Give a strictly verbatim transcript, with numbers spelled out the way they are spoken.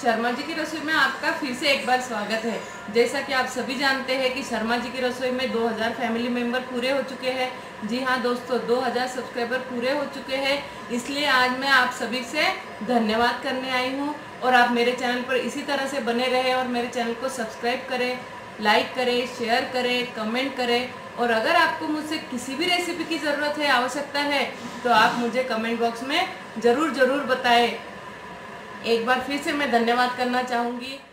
शर्मा जी की रसोई में आपका फिर से एक बार स्वागत है। जैसा कि आप सभी जानते हैं कि शर्मा जी की रसोई में दो हज़ार फैमिली मेंबर पूरे हो चुके हैं। जी हाँ दोस्तों, दो हज़ार सब्सक्राइबर पूरे हो चुके हैं। इसलिए आज मैं आप सभी से धन्यवाद करने आई हूँ और आप मेरे चैनल पर इसी तरह से बने रहें और मेरे चैनल को सब्सक्राइब करें, लाइक करें, शेयर करें, कमेंट करें। और अगर आपको मुझसे किसी भी रेसिपी की ज़रूरत है, आवश्यकता है, तो आप मुझे कमेंट बॉक्स में ज़रूर ज़रूर बताएं। एक बार फिर से मैं धन्यवाद करना चाहूँगी।